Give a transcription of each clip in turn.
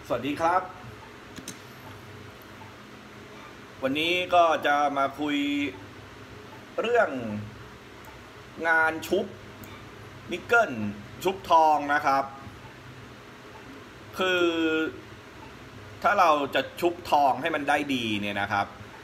สวัสดีครับวันนี้ก็จะมาคุยเรื่องงานชุบนิกเกิลชุบทองนะครับคือถ้าเราจะชุบทองให้มันได้ดีเนี่ยนะครับ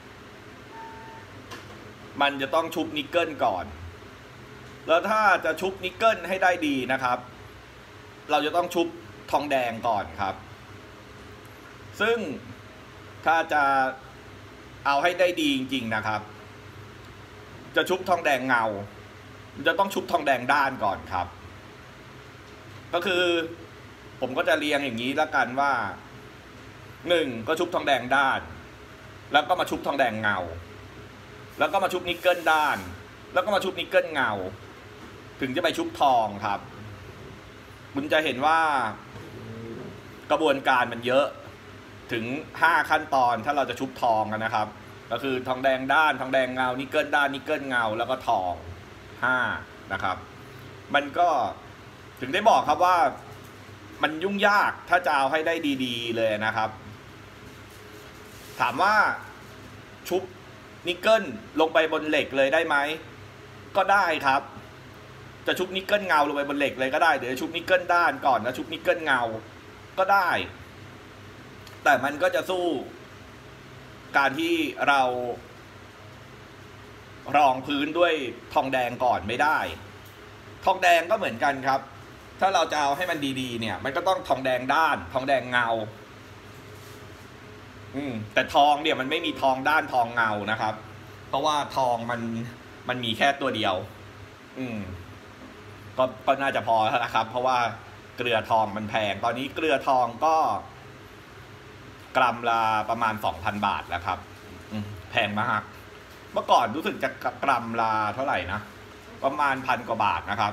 มันจะต้องชุบนิกเกิลก่อนแล้วถ้าจะชุบนิกเกิลให้ได้ดีนะครับเราจะต้องชุบทองแดงก่อนครับซึ่งถ้าจะเอาให้ได้ดีจริงๆนะครับจะชุบทองแดงเงาจะต้องชุบทองแดงด้านก่อนครับก็คือผมก็จะเรียงอย่างนี้แล้วกันว่า1ก็ชุบทองแดงด้านแล้วก็มาชุบทองแดงเงาแล้วก็มาชุบนิกเกิลด้านแล้วก็มาชุบนิกเกิลเงาถึงจะไปชุบทองครับคุณจะเห็นว่ากระบวนการมันเยอะถึง5ขั้นตอนถ้าเราจะชุบทองกันนะครับก็คือทองแดงด้านทองแดงเงานิกเกิลด้านนิกเกิลเงาแล้วก็ทอง5นะครับมันก็ถึงได้บอกครับว่ามันยุ่งยากถ้าจะเอาให้ได้ดีๆเลยนะครับถามว่าชุบนิกเกิลลงไปบนเหล็กเลยได้ไหมก็ได้ครับจะชุบนิกเกิลเงาลงไปบนเหล็กเลยก็ได้เดี๋ยวชุบนิกเกิลด้านก่อนแล้วชุบนิกเกิลเงาก็ได้แต่มันก็จะสู้การที่เรารองพื้นด้วยทองแดงก่อนไม่ได้ทองแดงก็เหมือนกันครับถ้าเราจะเอาให้มันดีๆเนี่ยมันก็ต้องทองแดงด้านทองแดงเงาแต่ทองเนี่ยมันไม่มีทองด้านทองเงานะครับเพราะว่าทองมันมีแค่ตัวเดียวก็น่าจะพอแล้วนะครับเพราะว่าเกลือทองมันแพงตอนนี้เกลือทองก็กรัมละประมาณ 2,000 บาทแล้วครับแพงมากเมื่อก่อนรู้สึกจะกรัมละเท่าไหร่นะประมาณ1,000 กว่าบาทนะครับ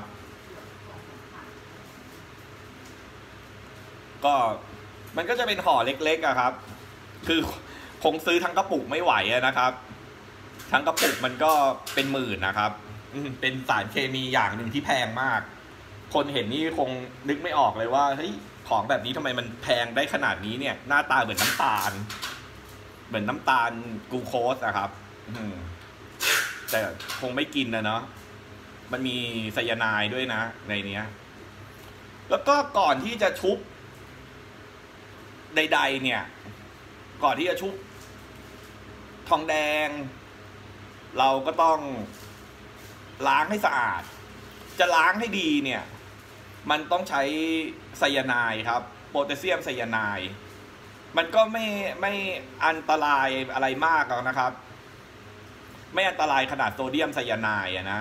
ก็มันก็จะเป็นห่อเล็กๆครับคือคงซื้อทั้งกระปุกไม่ไหวนะครับทั้งกระปุกมันก็เป็นหมื่นนะครับเป็นสารเคมีอย่างหนึ่งที่แพงมากคนเห็นนี่คงนึกไม่ออกเลยว่าเฮ้ยของแบบนี้ทำไมมันแพงได้ขนาดนี้เนี่ยหน้าตาเหมือนน้ำตาลกลูโคสนะครับแต่คงไม่กินนะเนาะมันมีไซยาไนด์ด้วยนะในเนี้ยแล้วก็ก่อนที่จะชุบใดๆเนี่ยก่อนที่จะชุบทองแดงเราก็ต้องล้างให้สะอาดจะล้างให้ดีเนี่ยมันต้องใช้ไซยาไนด์ครับโพแทสเซียมไซยาไนด์มันก็ไม่อันตรายอะไรมากหรอกนะครับไม่อันตรายขนาดโซเดียมไซยาไนด์นะ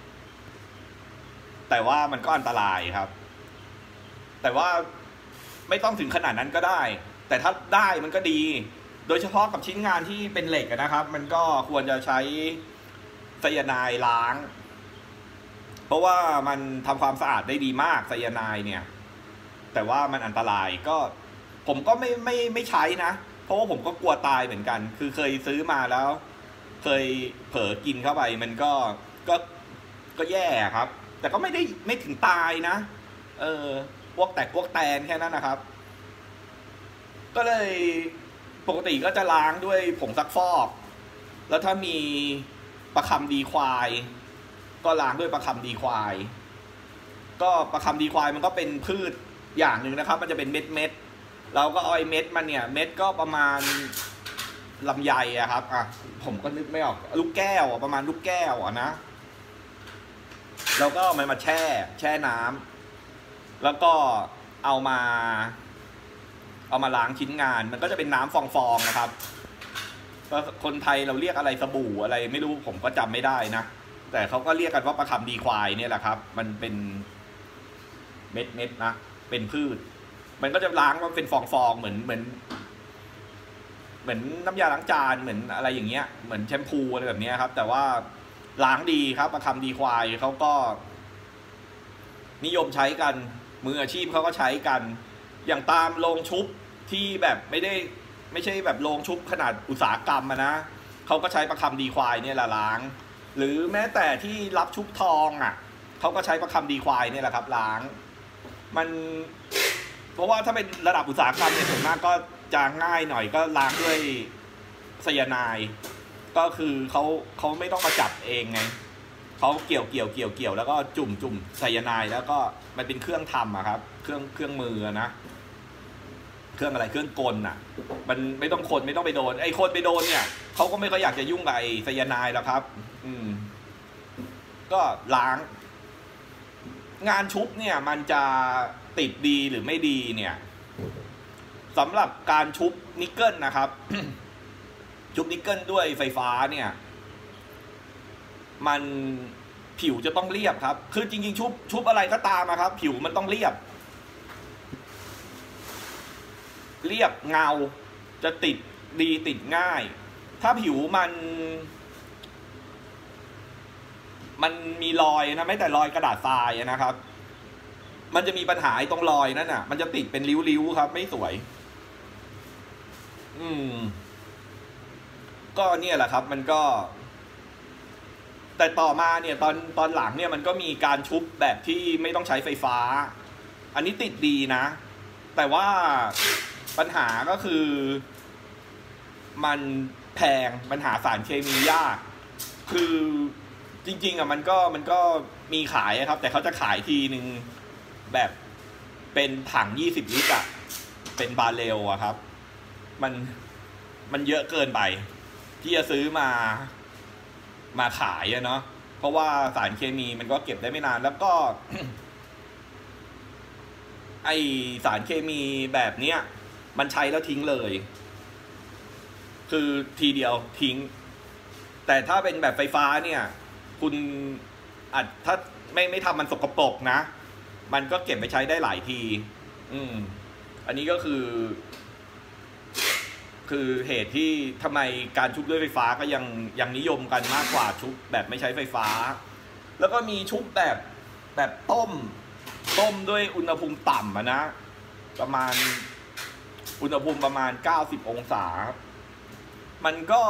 แต่ว่ามันก็อันตรายครับแต่ว่าไม่ต้องถึงขนาดนั้นก็ได้แต่ถ้าได้มันก็ดีโดยเฉพาะกับชิ้นงานที่เป็นเหล็กนะครับมันก็ควรจะใช้ไซยาไนด์ล้างเพราะว่ามันทำความสะอาดได้ดีมากไซยาไนด์เนี่ยแต่ว่ามันอันตรายก็ผมก็ไม่ใช้นะเพราะว่าผมก็กลัวตายเหมือนกันคือเคยซื้อมาแล้วเคยเผลอกินเข้าไปมันก็แย่ครับแต่ก็ไม่ถึงตายนะพวกแตนแค่นั้นนะครับก็เลยปกติก็จะล้างด้วยผงซักฟอกแล้วถ้ามีประคำดีควายก็ล้างด้วยประคำดีควายก็ประคำดีควายมันก็เป็นพืชอย่างหนึ่งนะครับมันจะเป็นเม็ดเราก็เอาเม็ดมันเนี่ยเม็ดก็ประมาณลำไยอะครับผมก็นึกไม่ออกลูกแก้วประมาณลูกแก้วนะแล้วก็มันมาแช่น้ำแล้วก็เอามาล้างชิ้นงานมันก็จะเป็นน้ำฟองๆนะครับคนไทยเราเรียกอะไรสบู่อะไรไม่รู้ผมก็จำไม่ได้นะแต่เขาก็เรียกกันว่าประคำดีควายเนี่ยแหละครับมันเป็นเม็ดนะเป็นพืชมันก็จะล้างมันเป็นฟองๆเหมือนน้ำยาล้างจานเหมือนอะไรอย่างเงี้ยเหมือนแชมพูอะไรแบบนี้ครับแต่ว่าล้างดีครับประคำดีควายเขาก็นิยมใช้กันมืออาชีพเขาก็ใช้กันอย่างตามโรงชุบที่แบบไม่ใช่แบบโรงชุบขนาดอุตสาหกรรมนะเขาก็ใช้ประคำดีควายเนี่ยแหละล้างหรือแม้แต่ที่รับชุบทองเขาก็ใช้ประคำดีควายเนี่ยแหละครับล้างมันเพราะว่าถ้าเป็นระดับอุตสาหกรรมเนี่ยส่วนมากก็จะง่ายหน่อยก็ล้างด้วยไซยาไนด์ก็คือเขาไม่ต้องมาจับเองไงเขาเกี่ยวแล้วก็จุ่มไซยาไนด์แล้วก็มันเป็นเครื่องทำอะครับเครื่องมือนะเครื่องอะไรเครื่องกลน่ะมันไม่ต้องคนไม่ต้องไปโดนไอ้คนไปโดนเนี่ยเขาก็ไม่ค่อยอยากจะยุ่งกับไอ้ไซยาไนด์แล้วครับก็ล้างงานชุบเนี่ยมันจะติดดีหรือไม่ดีเนี่ยสำหรับการชุบนิกเกิลนะครับ ชุบนิกเกิลด้วยไฟฟ้าเนี่ยมันผิวจะต้องเรียบครับคือจริงๆชุบอะไรก็ตามนะครับผิวมันต้องเรียบเงาจะติดดีติดง่ายถ้าผิวมันมีรอยนะไม่แต่รอยกระดาษทรายนะครับมันจะมีปัญหาตรงรอยนั่นน่ะมันจะติดเป็นริ้วๆครับไม่สวยก็เนี่ยแหละครับมันก็แต่ต่อมาเนี่ยตอนหลังเนี่ยมันก็มีการชุบแบบที่ไม่ต้องใช้ไฟฟ้าอันนี้ติดดีนะแต่ว่าปัญหาก็คือมันแพงมันหาสารเคมียากคือจริงๆอ่ะมันก็มีขายครับแต่เขาจะขายทีนึงแบบเป็นถัง20 ลิตรอ่ะเป็นบาร์เรลอะครับมันเยอะเกินไปที่จะซื้อมาขายอะเนาะเพราะว่าสารเคมีมันก็เก็บได้ไม่นานแล้วก็ ไอสารเคมีแบบเนี้ยมันใช้แล้วทิ้งเลยคือทีเดียวทิ้งแต่ถ้าเป็นแบบไฟฟ้าเนี่ยคุณอาจถ้าไม่ทำมันสกปรกนะมันก็เก็บไปใช้ได้หลายทีอันนี้ก็คือเหตุที่ทำไมการชุบด้วยไฟฟ้าก็ยังนิยมกันมากกว่าชุบแบบไม่ใช้ไฟฟ้าแล้วก็มีชุบแบบต้มด้วยอุณหภูมิต่ำนะประมาณอุณหภูมิประมาณ90 องศามันก็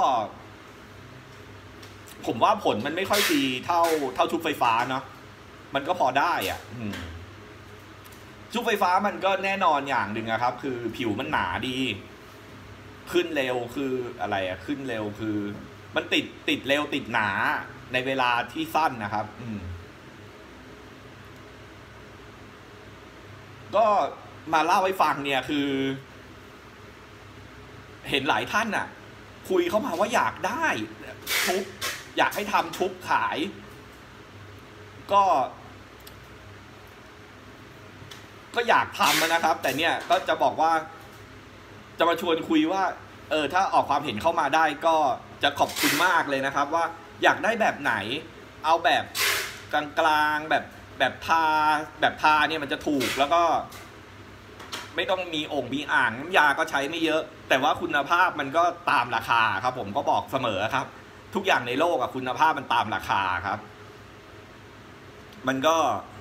ผมว่าผลมันไม่ค่อยดีเท่าชุบไฟฟ้าเนาะมันก็พอได้อ่ะชุบไฟฟ้ามันก็แน่นอนอย่างหนึ่งครับคือผิวมันหนาดีขึ้นเร็วคืออะไรอะขึ้นเร็วคือมันติดเร็วติดหนาในเวลาที่สั้นนะครับก็มาเล่าให้ฟังเนี่ยคือเห็นหลายท่านน่ะคุยเข้ามาว่าอยากได้ชุบอยากให้ทำชุบขายก็อยากทำนะครับแต่เนี่ยก็จะบอกว่าจะมาชวนคุยว่าถ้าออกความเห็นเข้ามาได้ก็จะขอบคุณมากเลยนะครับว่าอยากได้แบบไหนเอาแบบกลางๆแบบทาเนี่ยมันจะถูกแล้วก็ไม่ต้องมีมีอ่างน้ำยาก็ใช้ไม่เยอะแต่ว่าคุณภาพมันก็ตามราคาครับผมก็บอกเสมอครับทุกอย่างในโลกอะคุณภาพมันตามราคาครับมันก็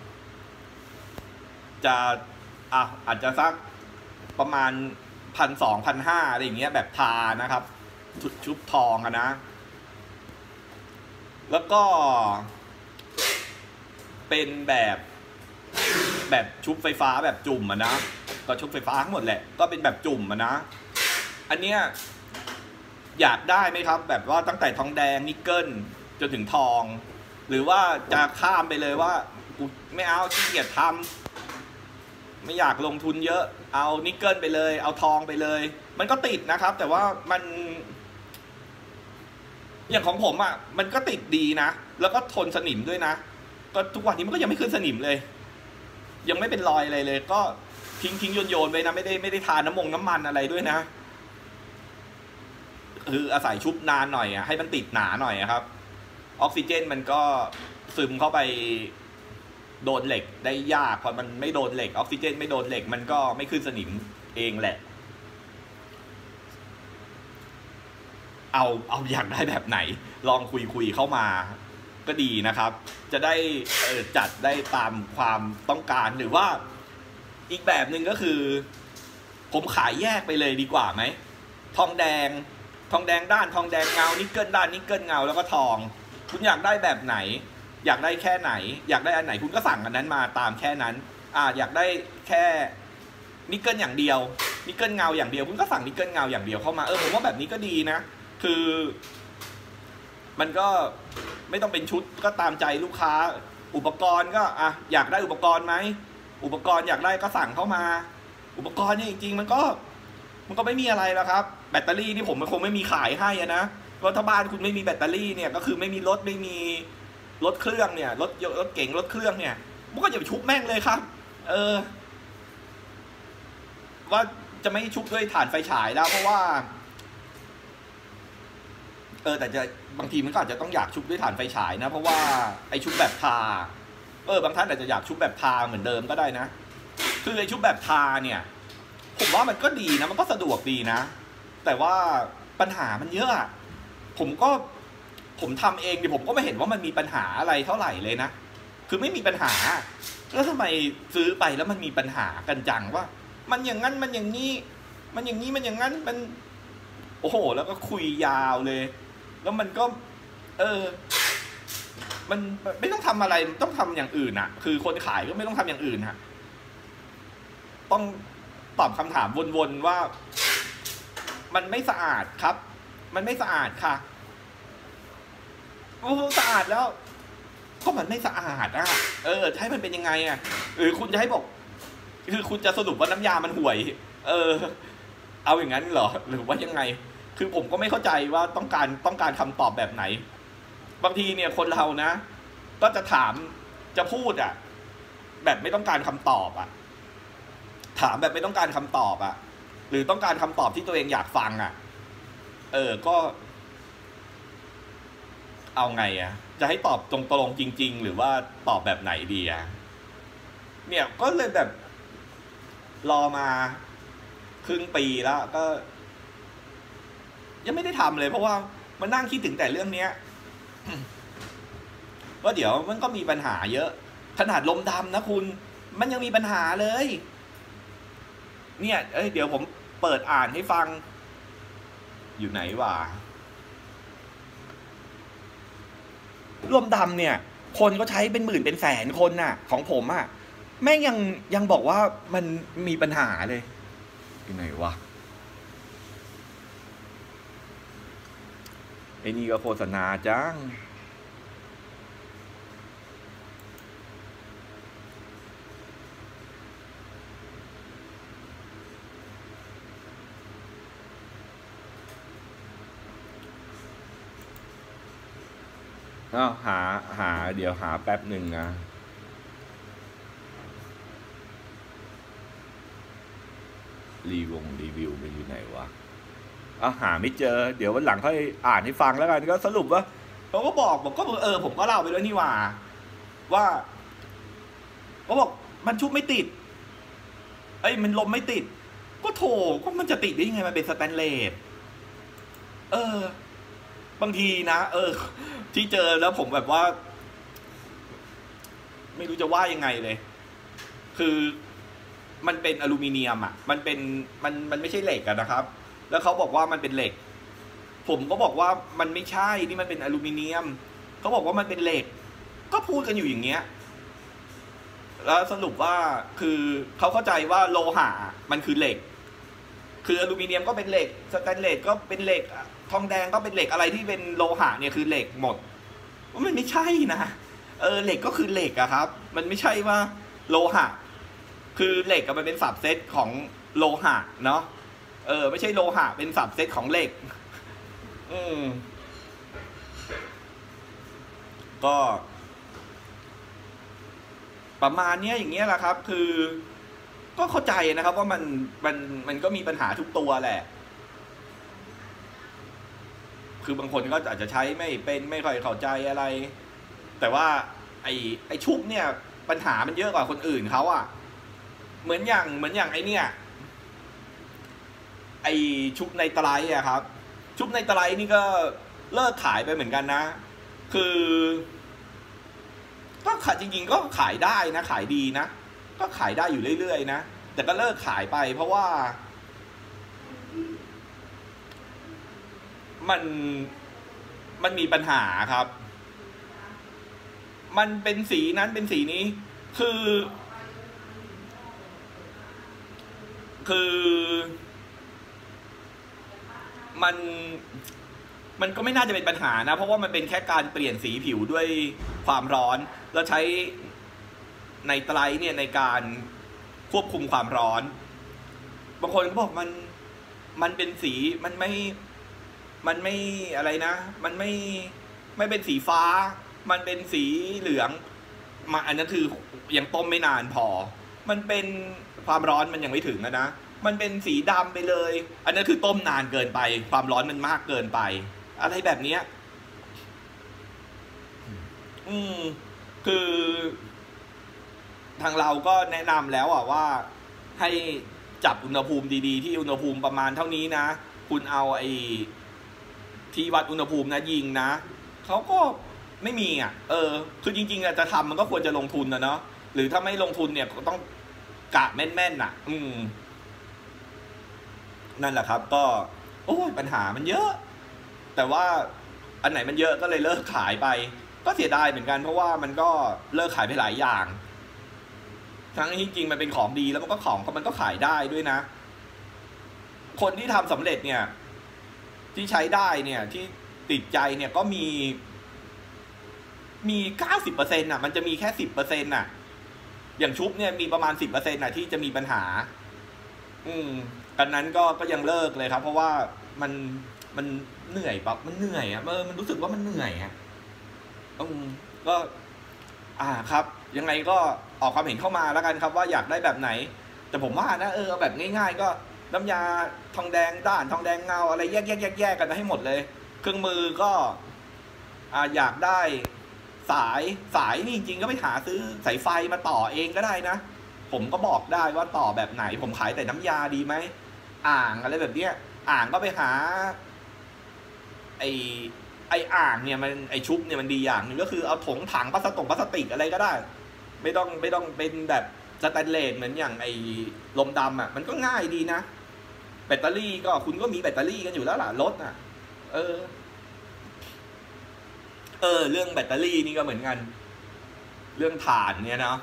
จะอาจจะสักประมาณ1,200-1,500อะไรอย่างเงี้ยแบบทานะครับชุบทองนะแล้วก็เป็นแบบชุบไฟฟ้าแบบจุ่มนะก็ชุบไฟฟ้าทั้งหมดแหละก็เป็นแบบจุ่มนะอันเนี้ยอยากได้ไหมครับแบบว่าตั้งแต่ทองแดงนิกเกิลจนถึงทองหรือว่าจะข้ามไปเลยว่ากูไม่เอาขี้เกียจทำไม่อยากลงทุนเยอะเอานิกเกิลไปเลยเอาทองไปเลยมันก็ติดนะครับแต่ว่ามันอย่างของผมอ่ะมันก็ติดดีนะแล้วก็ทนสนิมด้วยนะก็ทุกวันนี้มันก็ยังไม่ขึ้นสนิมเลยยังไม่เป็นรอยอะไรเลยก็ทิ้งโยนไปนะไม่ได้ทาน้ำมันอะไรด้วยนะคืออาศัยชุบนานหน่อยให้มันติดหนาหน่อยครับออกซิเจนมันก็ซึมเข้าไปโดนเหล็กได้ยากพอมันไม่โดนเหล็กออกซิเจนไม่โดนเหล็กมันก็ไม่ขึ้นสนิมเองแหละเอาอยากได้แบบไหนลองคุยเข้ามาก็ดีนะครับจะได้จัดได้ตามความต้องการหรือว่าอีกแบบหนึ่งก็คือผมขายแยกไปเลยดีกว่าไหมทองแดงด้านทองแดงเงานิกเกิลด้านนิกเกิลเงาแล้วก็ทองคุณอยากได้แบบไหนอยากได้แค่ไหนอยากได้อันไหนคุณก็สั่งอันนั้นมาตามแค่นั้นอยากได้แค่นิกเกิลอย่างเดียวนิกเกิลเงาอย่างเดียวคุณก็สั่งนิกเกิลเงาอย่างเดียวเข้ามาผมว่าแบบนี้ก็ดีนะคือมันก็ไม่ต้องเป็นชุดก็ตามใจลูกค้าอุปกรณ์ก็อยากได้อุปกรณ์ไหมอุปกรณ์อยากได้ก็สั่งเข้ามาอุปกรณ์เนี่ยจริงๆมันก็ไม่มีอะไรแล้วครับแบตเตอรี่นี่ผมมันคงไม่มีขายให้นะเพราะถ้าบ้านคุณไม่มีแบตเตอรี่เนี่ยก็คือไม่มีรถไม่มีรถเครื่องเนี่ยรถเก๋งรถเครื่องเนี่ยมันก็อย่าไปชุบแม่งเลยครับว่าจะไม่ชุบด้วยถ่านไฟฉายแล้วเพราะว่าแต่จะบางทีมันก็อาจจะต้องอยากชุบด้วยถ่านไฟฉายนะเพราะว่าไอชุบแบบทาบางท่านอาจจะอยากชุบแบบทาเหมือนเดิมก็ได้นะคือไอชุบแบบทาเนี่ยผมว่ามันก็ดีนะมันก็สะดวกดีนะแต่ว่าปัญหามันเยอะผมทำเองดิผมก็ไม่เห็นว่ามันมีปัญหาอะไรเท่าไหร่เลยนะคือไม่มีปัญหาแล้วทำไมซื้อไปแล้วมันมีปัญหากันจังว่ามันอย่างนั้นมันอย่างนี้มันอย่างนี้มันอย่างนั้นมันโอ้โหแล้วก็คุยยาวเลยแล้วมันก็มันไม่ต้องทำอะไรต้องทำอย่างอื่นอะคือคนขายก็ไม่ต้องทำอย่างอื่นฮะต้องตอบคำถามวนๆว่ามันไม่สะอาดครับมันไม่สะอาดค่ะสะอาดแล้วก็มันไม่สะอาดจะให้มันเป็นยังไงอะหรือคุณจะให้บอกคือคุณจะสรุปว่าน้ำยามันห่วยเอาอย่างนั้นเหรอหรือว่ายังไงคือผมก็ไม่เข้าใจว่าต้องการคำตอบแบบไหนบางทีเนี่ยคนเรานะก็จะถามจะพูดแบบไม่ต้องการคำตอบถามแบบไม่ต้องการคำตอบหรือต้องการคำตอบที่ตัวเองอยากฟังก็เอาไงจะให้ตอบตรงๆจริงๆหรือว่าตอบแบบไหนดีเนี่ยก็เลยแบบรอมาครึ่งปีแล้วก็ยังไม่ได้ทำเลยเพราะว่ามันนั่งคิดถึงแต่เรื่องเนี้ยว่าเดี๋ยวมันก็มีปัญหาเยอะขนาดลมดำนะคุณมันยังมีปัญหาเลยเนี่ยเดี๋ยวผมเปิดอ่านให้ฟังอยู่ไหนวะลมดำเนี่ยคนก็ใช้เป็นหมื่นเป็นแสนคนน่ะของผมแม่งยังบอกว่ามันมีปัญหาเลยอยู่ไหนวะไอ้นี่ก็โฆษณาจังหาเดี๋ยวหาแป๊บหนึ่งนะรีวิวไปอยู่ไหนวะหาไม่เจอเดี๋ยววันหลังค่อยอ่านให้ฟังแล้วกันก็สรุปว่าเขาก็บอกผมก็ผมก็เล่าไปด้วยนี่ว่าเขาบอกมันชุบไม่ติดมันลมไม่ติดก็โถก็มันจะติดได้ยังไงมันเป็นสแตนเลสบางทีนะที่เจอแล้วผมแบบว่าไม่รู้จะว่ายังไงเลยคือมันเป็นอลูมิเนียมมันไม่ใช่เหล็กนะครับแล้วเขาบอกว่ามันเป็นเหล็กผมก็บอกว่ามันไม่ใช่นี่มันเป็นอลูมิเนียมเขาบอกว่ามันเป็นเหล็กก็พูดกันอยู่อย่างเงี้ยแล้วสรุปว่าคือเขาเข้าใจว่าโลหะมันคือเหล็กคืออลูมิเนียมก็เป็นเหล็กสแตนเลสก็เป็นเหล็กทองแดงก็เป็นเหล็กอะไรที่เป็นโลหะเนี่ยคือเหล็กหมดมันไม่ใช่นะเหล็กก็คือเหล็กครับมันไม่ใช่ว่าโลหะคือเหล็กมันเป็นสับเซตของโลหะเนาะไม่ใช่โลหะเป็นสับเซตของเหล็กก็ประมาณนี้อย่างเงี้ยแหละครับคือก็เข้าใจนะครับว่ามันก็มีปัญหาทุกตัวแหละคือบางคนก็อาจจะใช้ไม่ค่อยเข้าใจอะไรแต่ว่าไอ้ชุบเนี่ยปัญหามันเยอะกว่าคนอื่นเขาเหมือนอย่างไอ้เนี่ยไอ้ชุบในไตรครับชุบในไตรนี่ก็เลิกขายไปเหมือนกันนะคือก็ขายจริงๆก็ขายได้นะขายดีนะก็ขายได้อยู่เรื่อยๆนะแต่ก็เลิกขายไปเพราะว่ามันมีปัญหาครับมันเป็นสีนั้นเป็นสีนี้คือคือมันก็ไม่น่าจะเป็นปัญหานะเพราะว่ามันเป็นแค่การเปลี่ยนสีผิวด้วยความร้อนแล้วใช้ไนไตรท์เนี่ยในการควบคุมความร้อนบางคนก็บอกมันเป็นสีมันไม่อะไรนะมันไม่เป็นสีฟ้ามันเป็นสีเหลืองมาอันนั้นคือยังต้มไม่นานพอมันเป็นความร้อนมันยังไม่ถึงนะมันเป็นสีดำไปเลยอันนั้นคือต้มนานเกินไปความร้อนมันมากเกินไปอะไรแบบนี้คือทางเราก็แนะนำแล้วว่าให้จับอุณหภูมิดีๆที่อุณหภูมิประมาณเท่านี้นะคุณเอาไอ้ที่วัดอุณหภูมินะยิงนะเขาก็ไม่มีคือจริงๆจะทำมันก็ควรจะลงทุนนะเนาะหรือถ้าไม่ลงทุนเนี่ยต้องกะแม่นๆนั่นแหละครับก็โอ้ยปัญหามันเยอะแต่ว่าอันไหนมันเยอะก็เลยเลิกขายไปก็เสียดายเหมือนกันเพราะว่ามันก็เลิกขายไปหลายอย่างทั้งที่จริงมันเป็นของดีแล้วมันก็ขายได้ด้วยนะคนที่ทำสำเร็จเนี่ยที่ใช้ได้เนี่ยที่ติดใจเนี่ยก็มี90%น่ะมันจะมีแค่10%น่ะอย่างชุบเนี่ยมีประมาณ10%น่ะที่จะมีปัญหาอันนั้นก็ยังเลิกเลยครับเพราะว่ามันเหนื่อยปั๊บมันเหนื่อยมันรู้สึกว่ามันเหนื่อยก็ครับยังไงก็ออกความเห็นเข้ามาแล้วกันครับว่าอยากได้แบบไหนแต่ผมว่านะเอาแบบง่ายๆก็น้ำยาทองแดงด้านทองแดงเงาอะไรแยกกันให้หมดเลยเครื่องมือก็อยากได้สายนี่จริงๆก็ไปหาซื้อสายไฟมาต่อเองก็ได้นะผมก็บอกได้ว่าต่อแบบไหนผมขายแต่น้ำยาดีไหมอ่างอะไรแบบเนี้ยอ่างก็ไปหาไออ่างเนี่ยมันไอชุบเนี่ยมันดีอย่างหนึ่งก็คือเอาถังพลาสติกอะไรก็ได้ไม่ต้องเป็นแบบสแตนเลสเหมือนอย่างไอลมดำมันก็ง่ายดีนะแบตเตอรี่ก็คุณก็มีแบตเตอรี่กันอยู่แล้วล่ะรถเรื่องแบตเตอรี่นี่ก็เหมือนกันเรื่องถ่านเนี่ยนะ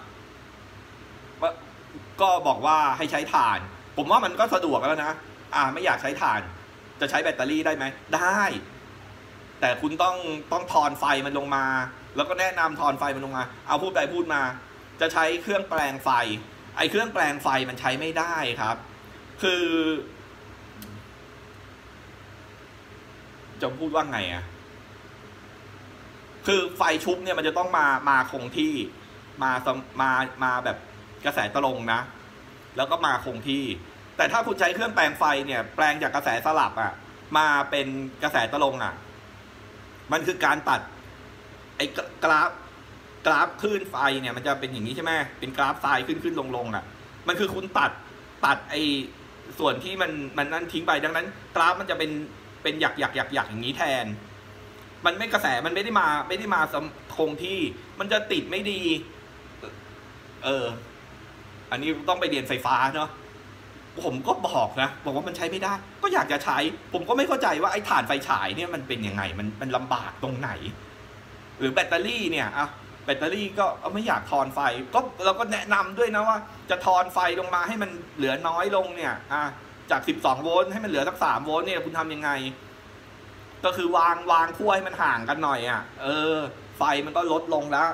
ก็บอกว่าให้ใช้ถ่านผมว่ามันก็สะดวกแล้วนะไม่อยากใช้ถ่านจะใช้แบตเตอรี่ได้ไหมได้แต่คุณต้องทอนไฟมันลงมาแล้วก็แนะนำทอนไฟมันลงมาเอาพูดไปพูดมาจะใช้เครื่องแปลงไฟไอ้เครื่องแปลงไฟมันใช้ไม่ได้ครับคือจะพูดว่าไงคือไฟชุบเนี่ยมันจะต้องมาคงที่มาแบบกระแสตรงนะแล้วก็มาคงที่แต่ถ้าคุณใช้เครื่องแปลงไฟเนี่ยแปลงจากกระแสสลับมาเป็นกระแสตรงมันคือการตัดไอ้กราฟคลื่นไฟเนี่ยมันจะเป็นอย่างนี้ใช่ไหมเป็นกราฟไฟขึ้นลงมันคือคุณตัดไอ้ส่วนที่มันนั่นทิ้งไปดังนั้นกราฟมันจะเป็นหยักอย่างนี้แทนมันไม่กระแสมันไม่ได้มาคงที่มันจะติดไม่ดีอันนี้ต้องไปเรียนไฟฟ้าเนาะผมก็บอกว่ามันใช้ไม่ได้ก็อยากจะใช้ผมก็ไม่เข้าใจว่าไอ้ถ่านไฟฉายเนี่ยมันเป็นยังไงมันลำบากตรงไหนหรือแบตเตอรี่เนี่ยแบตเตอรี่ก็ไม่อยากทอนไฟก็เราก็แนะนำด้วยนะว่าจะทอนไฟลงมาให้มันเหลือน้อยลงเนี่ยจาก12โวลต์ให้มันเหลือสัก3โวลต์เนี่ยคุณทำยังไงก็คือวางขั้วให้มันห่างกันหน่อยไฟมันก็ลดลงแล้ว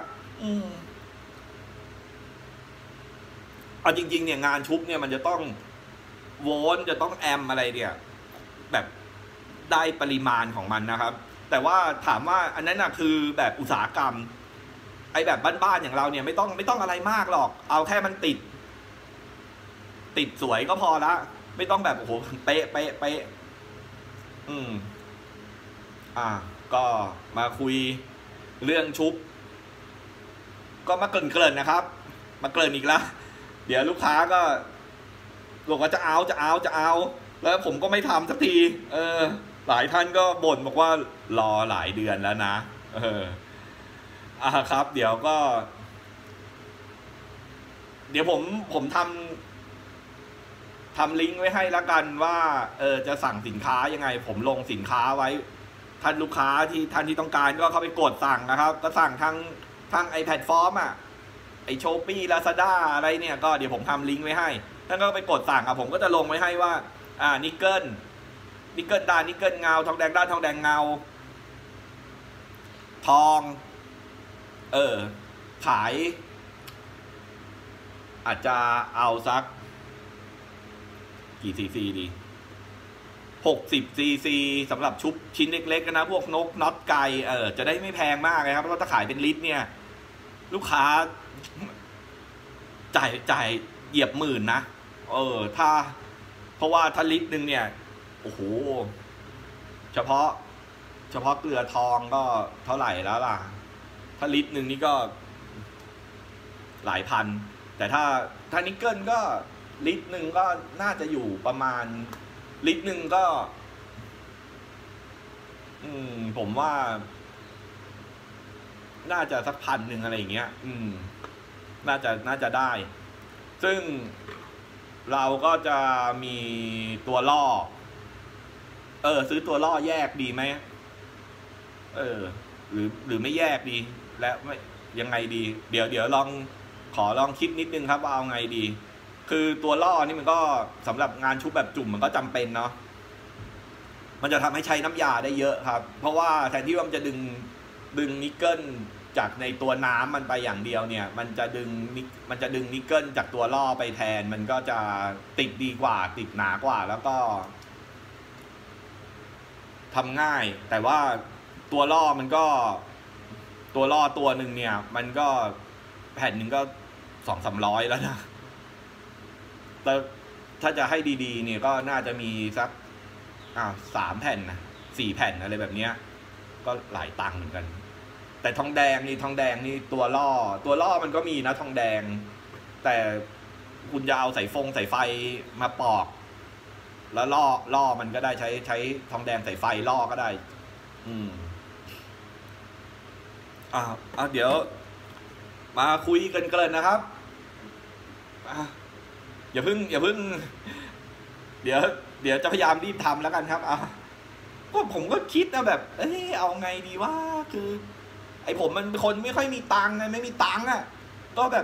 เอาจริงๆเนี่ยงานชุบเนี่ยมันจะต้องโวลต์จะต้องแอมอะไรเนี่ยแบบได้ปริมาณของมันนะครับแต่ว่าถามว่าอันนั้นคือแบบอุตสาหกรรมไอแบบบ้านๆอย่างเราเนี่ยไม่ต้องอะไรมากหรอกเอาแค่มันติดสวยก็พอละไม่ต้องแบบโอ้โหเป๊ะก็มาคุยเรื่องชุบก็มาเกริ่นนะครับมาเกริ่นอีกแล้วเดี๋ยวลูกค้าก็บอกว่าจะเอาแล้วผมก็ไม่ทำสักทีหลายท่านก็บ่นบอกว่ารอหลายเดือนแล้วนะครับเดี๋ยวผมทำลิงก์ไว้ให้ละกันว่าจะสั่งสินค้ายังไงผมลงสินค้าไว้ท่านลูกค้าท่านที่ต้องการก็เข้าไปกดสั่งนะครับก็สั่งทางไอแพลตฟอร์มไอโชปี้ลาซาด้าอะไรเนี่ยก็เดี๋ยวผมทำลิงก์ไว้ให้ท่านก็ไปกดสั่งผมก็จะลงไว้ให้ว่านิกเกิลด้านนิกเกิลเงาทองแดงด้านทองแดงเงาทองขายอาจจะเอาสักกี่ซีซีดี60ซีซีสำหรับชุบชิ้นเล็กๆนะพวกนกน็อตไก่จะได้ไม่แพงมากเลยครับเพราะถ้าขายเป็นลิตรเนี่ยลูกค้าจ่ายเหยียบหมื่นนะถ้าเพราะว่าถ้าลิตรนึงเนี่ยโอ้โหเฉพาะเกลือทองก็เท่าไหร่แล้วล่ะถ้าลิตรนึงนี่ก็หลายพันแต่ถ้านิกเกิลก็ลิตรนึงก็น่าจะอยู่ประมาณลิตรนึงก็ผมว่าน่าจะสัก1,000อะไรอย่างเงี้ยน่าจะได้ซึ่งเราก็จะมีตัวล่อซื้อตัวล่อแยกดีไหมหรือไม่แยกดีและยังไงดีเดี๋ยวลองคิดนิดนึงครับว่าเอาไงดีคือตัวล่อนี่มันก็สำหรับงานชุบแบบจุ่มมันก็จำเป็นเนาะมันจะทำให้ใช้น้ำยาได้เยอะครับเพราะว่าแทนที่ว่ามันจะดึงนิกเกิลจากในตัวน้ำมันไปอย่างเดียวเนี่ยมันจะดึงนิกเกิลจากตัวล่อไปแทนมันก็จะติดดีกว่าติดหนากว่าแล้วก็ทำง่ายแต่ว่าตัวล่อมันก็ตัวล่อตัวหนึ่งเนี่ยมันก็แผ่นหนึ่งก็200-300แล้วนะแต่ถ้าจะให้ดีๆเนี่ยก็น่าจะมีสัก3 แผ่นนะ4 แผ่นอะไรแบบเนี้ยก็หลายตังค์เหมือนกันแต่ทองแดงนี่ตัวล่อมันก็มีนะทองแดงแต่คุณจะเอาสายไฟมาปอกแล้วล่อมันก็ได้ใช้ทองแดงสายไฟล่อก็ได้เดี๋ยวมาคุยกันนะครับอย่าเพิ่งเดี๋ยวจะพยายามรีบทำแล้วกันครับก็ผมก็คิดนะแบบเอาไงดีว่าคือไอ้ผมมันเป็นคนไม่ค่อยมีตังค์ไงไม่มีตังค์ก็แบบ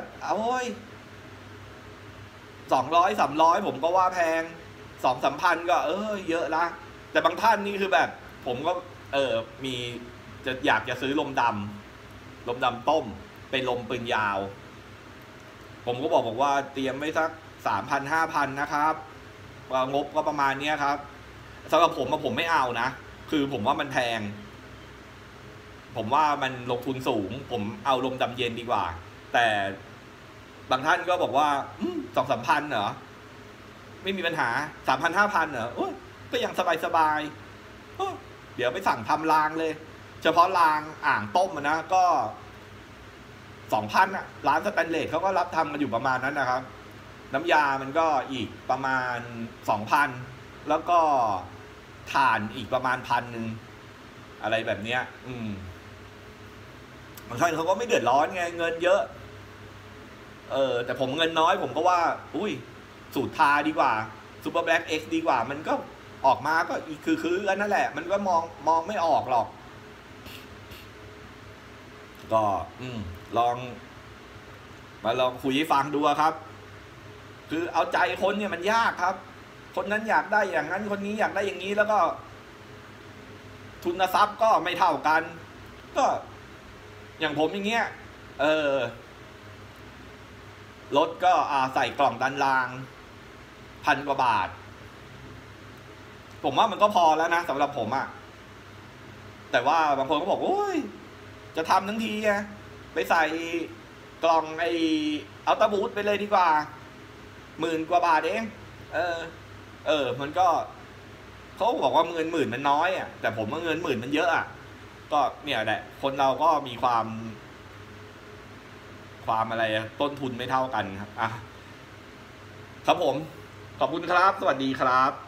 200-300ผมก็ว่าแพง2-3 พันก็เยอะละแต่บางท่านนี่คือแบบผมก็มีอยากจะซื้อลมดำต้มเป็นลมปืนยาวผมก็บอกว่าเตรียมไว้สัก3,000-5,000นะครับงบก็ประมาณนี้ครับสำหรับผมไม่เอานะคือผมว่ามันแพงผมว่ามันลงทุนสูงผมเอาลมดำเย็นดีกว่าแต่บางท่านก็บอกว่า2-3 พันเหรอไม่มีปัญหา3,000-5,000เหรอก็ยังสบายเดี๋ยวไปสั่งทำรางเลยเฉพาะรางอ่างต้มนะก็2,000ร้านสแตนเลสเขาก็รับทำกันอยู่ประมาณนั้นนะครับน้ำยามันก็อีกประมาณ 2,000แล้วก็ถ่านอีกประมาณ1,000อะไรแบบเนี้ยบางท่านเขาก็ไม่เดือดร้อนไงเงินเยอะแต่ผมเงินน้อยผมก็ว่าสูตรทาดีกว่าซูเปอร์แบล็กเอ็กซ์ดีกว่ามันก็ออกมาก็คืออันนั่นแหละมันก็มองไม่ออกหรอกก็ลองคุยให้ฟังดูครับคือเอาใจคนเนี่ยมันยากครับคนนั้นอยากได้อย่างนั้นคนนี้อยากได้อย่างนี้แล้วก็ทุนทรัพย์ก็ไม่เท่ากันก็อย่างผมอย่างเงี้ยรถก็ใส่กล่องดันราง1,000 กว่าบาทผมว่ามันก็พอแล้วนะสำหรับผมแต่ว่าบางคนก็บอกจะทำทั้งทีไปใส่กล่องอัลต้าบูทไปเลยดีกว่า10,000 กว่าบาทเองมันก็เขาบอกว่าเงิน10,000มันน้อยแต่ผมว่าเงิน10,000มันเยอะก็เนี่ยแหละคนเราก็มีความอะไรต้นทุนไม่เท่ากันครับครับผมขอบคุณครับสวัสดีครับ